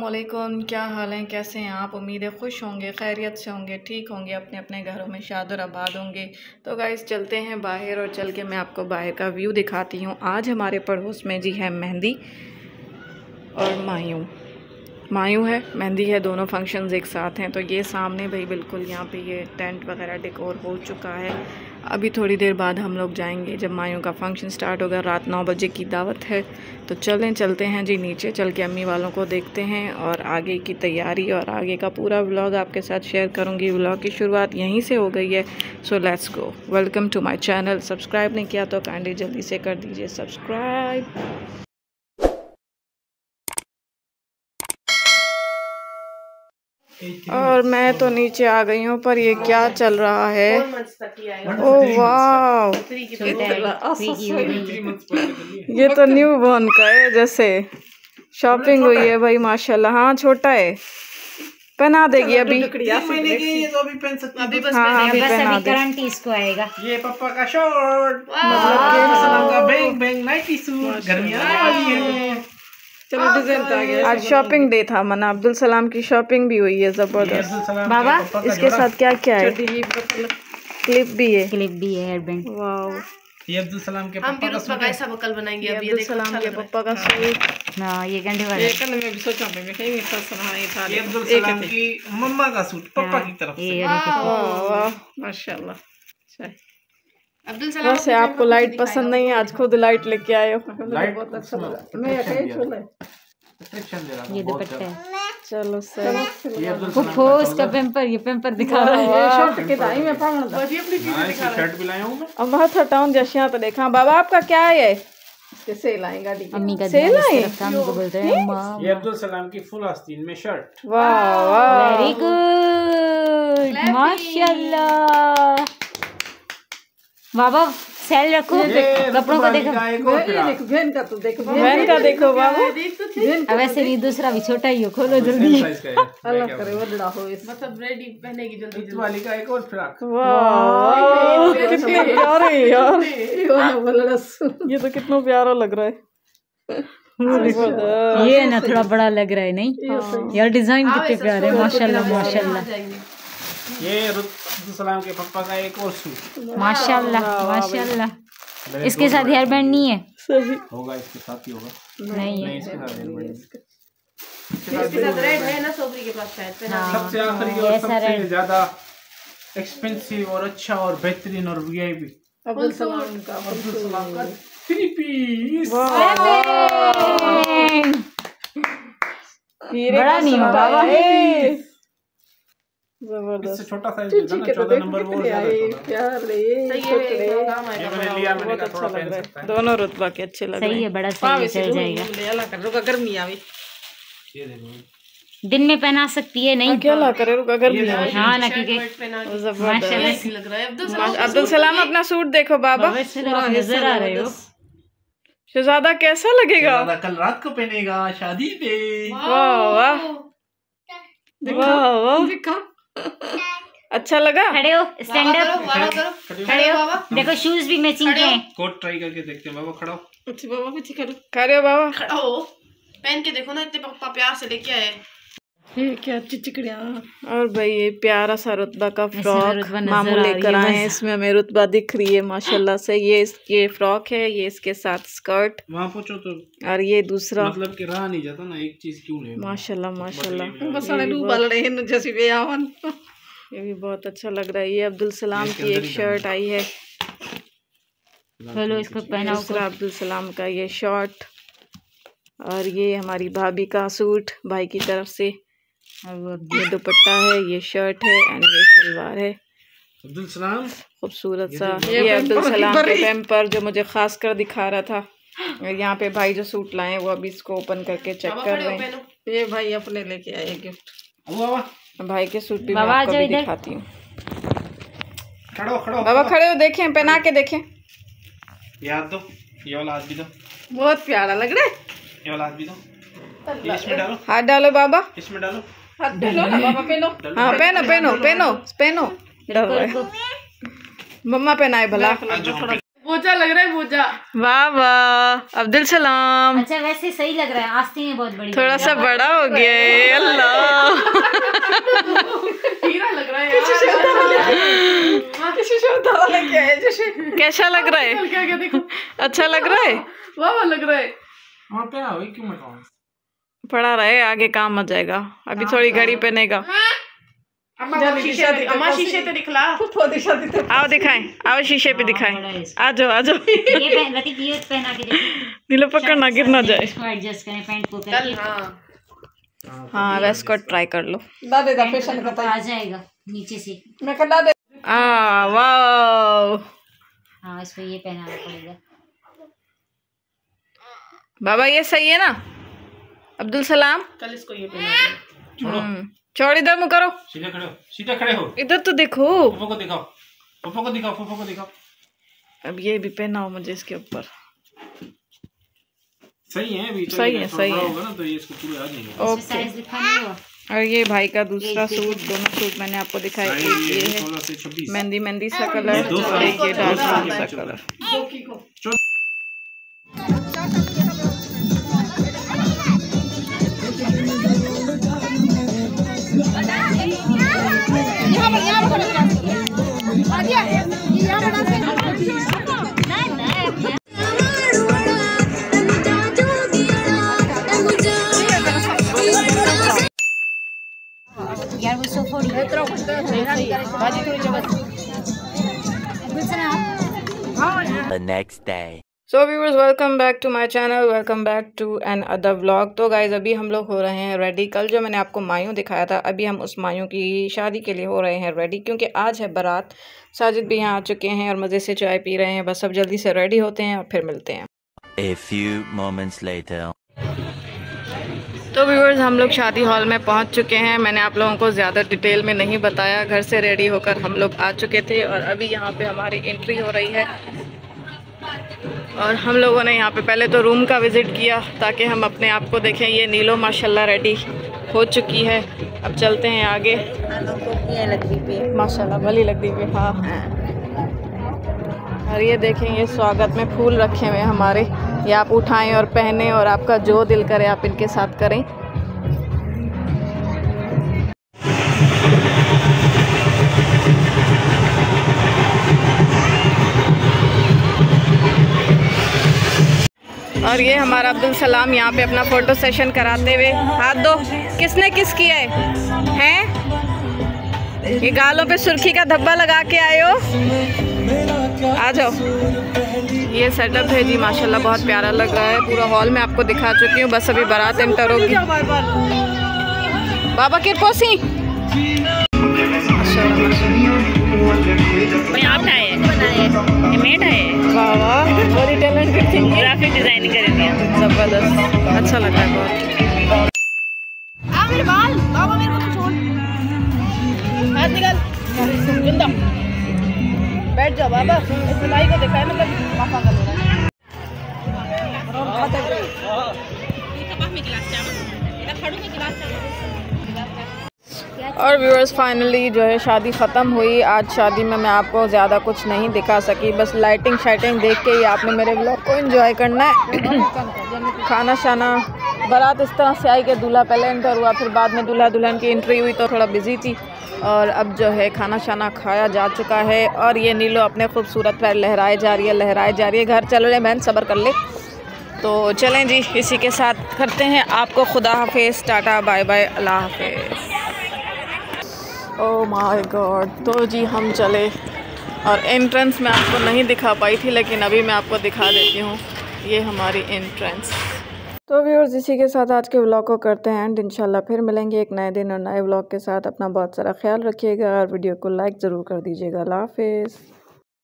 अस्सलामुअलैकुम, क्या हाल है, कैसे हैं आप। उम्मीद है खुश होंगे, खैरियत से होंगे, ठीक होंगे, अपने अपने घरों में शाद और आबाद होंगे। तो गाइस चलते हैं बाहर और चल के मैं आपको बाहर का व्यू दिखाती हूँ। आज हमारे पड़ोस में जी है मेहंदी और मायूं है, मेहंदी है, दोनों फंक्शंस एक साथ हैं। तो ये सामने भाई बिल्कुल यहाँ पे ये टेंट वगैरह डेकोर हो चुका है। अभी थोड़ी देर बाद हम लोग जाएंगे, जब मायूं का फंक्शन स्टार्ट होगा। रात 9 बजे की दावत है। तो चलते हैं जी नीचे, चल के अम्मी वालों को देखते हैं और आगे की तैयारी और आगे का पूरा व्लॉग आपके साथ शेयर करूँगी। व्लॉग की शुरुआत यहीं से हो गई है। So let's go. Welcome to my channel. Subscribe नहीं किया तो काइंडली जल्दी से कर दीजिए सब्सक्राइब। और मैं तो नीचे आ गई हूँ, पर ये क्या चल रहा है। ओह वाह, ये तो न्यू बॉर्न का है, जैसे शॉपिंग हुई है भाई माशाल्लाह। हाँ छोटा है, पहना देगी अभी। अभी पहन सकती है। हाँ अभी पहना दे। करंट इसको आएगा। ये पापा का शॉर्ट, मतलब का बैंग बैंग नाइटी सूट, गर्मियाँ आने वाली है। चलो डिजाइन आ गया। आज शॉपिंग डे था मना, अब्दुल सलाम की शॉपिंग भी हुई है जबरदस्त। बाबा इसके साथ क्या क्या है, क्लिप भी है, हेयरबैंड। वाह, ये अब्दुल सलाम के पापा का सूट ऐसा बकल बनाएंगे। अभी अब्दुल सलाम के पापा का सूट। हाँ ये घंटे वाला। ये कल मैं भी सोचा मैं कहीं मिसा सुनाई था। ये अब्दुल सलाम की मम्मा का सूट पापा की तरफ से। वाह माशाल्लाह। अब्दुल सलाम वैसे आपको लाइट पसंद नहीं है, आज खुद लाइट लेके आए हो। लाइट बहुत अच्छा लगा। मैं अकेले चले। ये दुपट्टा है। चलो सर, ये अब्दुल सलाम वो उसका पेम्पर, ये पेम्पर दिखा रहा है। ये शर्ट के दाई में पाऊं दा। का शर्ट भी लाया हूं मैं। अब बहुत हटाऊं जैसे तो देखा। बाबा आपका क्या है, इसके सेल आएगा। अम्मी का सेल आई। को बोलते हैं अम्मा। ये अब्दुल सलाम की फुल आस्तीन में शर्ट। वाह वाह, वेरी गुड, माशाल्लाह। बाबा सेल रखो, कपड़ों को देखो। बहन का तो देखो, बहन का देखो बाबू। अब वैसे भी दूसरा भी छोटा ही हो, खोलो जल्दी। अल्लाह करे बड़ा हो इस। मतलब रेडी पहनेगी जल्दी वाली का एक और फ्रॉक। वाह कितने प्यारे यार। ये तो कितना प्यारा लग रहा है। ये ना थोड़ा बड़ा लग रहा है, नहीं यार डिजाइन कितने प्यारे हैं, माशाल्लाह माशाल्लाह। ये अब्दुल सलाम के पापा का एक और सूट। माशाल्लाह माशाल्लाह। इसके साथ हेयर बैंड नहीं है? होगा, इसके साथ ही होगा। नहीं है, इसके साथ हेयर बैंड। इसके साथ रेड है ना, सोबरी के पास शायद। सबसे आखिरी और सबसे ज्यादा एक्सपेंसिव और अच्छा और बेहतरीन और वीआईपी अब्दुल सलाम का 3 पीस। बड़ा नहीं हो बाबा, जबरदस्त। इससे छोटा साइज था ना, 14 नंबर वो ज्यादा छोटा। ये मैंने लिया, मैंने कहा थोड़ा पहन सकता है। दोनों रुतबा के अच्छे लग रहे हैं। सही है, बड़ा सही चल जाएगा। गर्मी आवी, ये देखो दिन में पहना सकती है, नहीं अकेला करे रुका गर्मी आवी। हाँ ना, क्योंकि जबरदस्त लग रहा है। अब्दुल सलाम अपना सूट देखो बाबा, नजर आ रहे हो। शहजादा कैसा लगेगा। दादा कल रात को पहनेगा शादी पे। वाह वाह वाह वाह, अच्छा लगा। खड़े हो, स्टैंड अप, खड़े हो। बाबा देखो शूज भी मैचिंग के हैं। कोट ट्राई करके देखते हैं। बाबा खड़ा हो। अच्छा बाबा पीछे करो, खड़े हो बाबा। खड़ा हो, पहन के देखो ना, इतने पापा प्यार से लेके आए। ये क्या चिचकड़िया। और भाई ये प्यारा सा रुतबा का फ्रॉक मामू लेकर आए हैं। इसमें हमें रुतबा दिख रही है माशाल्लाह से। ये फ्रॉक है, ये इसके साथ स्कर्ट। वहाँ पहुँचो तो, और ये दूसरा मतलब कि रहा नहीं जाता ना, एक चीज क्यों ले। माशाल्लाह माशाल्लाह, ये भी बहुत अच्छा लग रहा है। ये अब्दुल सलाम की एक शर्ट आई है। चलो इसको पहनाओ। दूसरा अब्दुल सलाम का ये शर्ट, और ये हमारी भाभी का सूट भाई की तरफ से। ये दुपट्टा है, ये शर्ट है, एंड ये शलवार है। अब्दुल सलाम खूबसूरत सा। ये अब्दुल सलाम के पेम्पर जो मुझे खास कर दिखा रहा था। यहाँ पे भाई जो सूट लाए वो अभी इसको ओपन करके चेक कर रहे हैं। ये भाई अपने लेके आए गिफ्ट। भाई के सूट भी मैं आपको भी दिखाती हूँ। बाबा खड़े हो, देखें, पहना के देखें। याद दो, ये वाला हाथ भी दो। बहुत प्यारा लग रहा है। ये वाला हाथ भी दो। इसमें डालो, हाथ डालो बाबा, इसमें डालो। हाथ डालो बाबा, पहनो। हाँ पहनो पहनो पहनो पहनो। मम्मा पहनाए भला। बोझा लग रहा है, बोझा। वाह वाह अब्दुल सलाम। अच्छा वैसे सही लग रहा है, आस्तीन में बहुत बड़ी, थोड़ा सा बड़ा हो गया है। अल्लाह हीरा लग रहा है कैसा लग रहा है? क्या देखो, अच्छा लग रहा है? वाह लग रहा है। पड़ा रहे, आगे काम आ जाएगा। अभी थोड़ी घड़ी पहनेगा। अम्मा शीशे पे दिखला। आओ दिखाएं, आओ शीशे पे दिखाएं। आ जाओ आ जाओ। ये पहना के देखो, नीलो पकड़ना, गिर ना जाए। इसको एडजस्ट करें पैंट को करके। हाँ वैसे को ट्राई कर लो। आ जाएगा नीचे से। वाह हाँ इसको ये पहनाना पड़ेगा। बाबा ये सही है ना अब्दुल सलाम? कल इसको ये पहना। छोड़, इधर मुँह करो, सीधे खड़े हो, इधर तो देखो। फूफो को दिखाओ, फूफो को दिखाओ, फूफो को दिखाओ। अब ये भी पहनाओ मुझे इसके ऊपर। सही है, अभी तो सही है, सही है। होगा ना तो ये इसको पूरे आ जाएगा। ओके। साइज दिखाना होगा। और ये भाई का दूसरा सूट, दोनों सूट मैंने आपको दिखाया। एक ये है 16 से 26। मेहंदी मेहंदी सा कलर, और एक ये डार्क ब्राउन सा कलर। यार वो sofa The next day. So viewers welcome back to my channel, welcome back to another vlog. तो गाइज अभी हम लोग हो रहे हैं रेडी। कल जो मैंने आपको मायूं दिखाया था, अभी हम उस मायूं की शादी के लिए हो रहे हैं रेडी, क्योंकि आज है बारात। साजिद भी यहाँ आ चुके हैं और मज़े से चाय पी रहे हैं। बस अब जल्दी से रेडी होते हैं और फिर मिलते हैं। A few moments later. तो व्यूअर्स हम लोग शादी हॉल में पहुंच चुके हैं। मैंने आप लोगों को ज़्यादा डिटेल में नहीं बताया। घर से रेडी होकर हम लोग आ चुके थे और अभी यहाँ पे हमारी एंट्री हो रही है। और हम लोगों ने यहाँ पे पहले तो रूम का विज़िट किया ताकि हम अपने आप को देखें। ये नीलो माशाल्लाह रेडी हो चुकी है। अब चलते हैं आगे। माशाल्लाह भली लग रही है। हाँ और ये देखें, ये स्वागत में फूल रखे हुए हैं हमारे। ये आप उठाएं और पहने और आपका जो दिल करे आप इनके साथ करें। और ये हमारा अब्दुल सलाम यहाँ पे अपना फ़ोटो सेशन कराते हुए। हाथ दो, किसने किस किया है? हैं? ये गालों पे सुर्खी का धब्बा लगा के आए हो? आ जाओ। ये सेटअप है जी, माशाल्लाह बहुत प्यारा लग रहा है। पूरा हॉल में आपको दिखा चुकी हूँ। बस अभी बारात एंटर होगी। बाबा के पोसी वाह वाह, बड़ी टैलेंटेड थी। ग्राफिक डिजाइनिंग करेंगे, जबरदस्त, अच्छा लग रहा है बहुत। मेरे बाल बाबा, मेरे को छोड़, हाथ निकाल, जिंदा बैठ जाओ बाबा। इस सिलाई को दिखाए, मतलब पापा का हो रहा है। और व्यूअर्स फाइनली जो है शादी ख़त्म हुई। आज शादी में मैं आपको ज़्यादा कुछ नहीं दिखा सकी। बस लाइटिंग शाइटिंग देख के ही आपने मेरे व्लॉग को एंजॉय करना है। खाना शाना, बारात इस तरह से आई कि दूल्हा पहले एंटर हुआ, फिर बाद में दूल्हा दुल्हन की एंट्री हुई, तो थोड़ा बिजी थी। और अब जो है खाना शाना खाया जा चुका है। और ये नीलो अपने खूबसूरत पैर लहराए जा रही है, लहराए जा रही है। घर चलो ले बहन, सब्र कर ले। तो चलें जी, इसी के साथ करते हैं आपको खुदा हाफिज़, टाटा बाय बाय, अल्लाह हाफिज़। Oh my god. तो जी हम चले और एंट्रेंस मैं आपको नहीं दिखा पाई थी, लेकिन अभी मैं आपको दिखा देती हूँ। ये हमारी एंट्रेंस। तो व्यूअर्स इसी के साथ आज के व्लॉग को करते हैं एंड इंशाल्लाह फिर मिलेंगे एक नए दिन और नए व्लॉग के साथ। अपना बहुत सारा ख्याल रखिएगा और वीडियो को लाइक ज़रूर कर दीजिएगा। अल्लाह हाफिज़।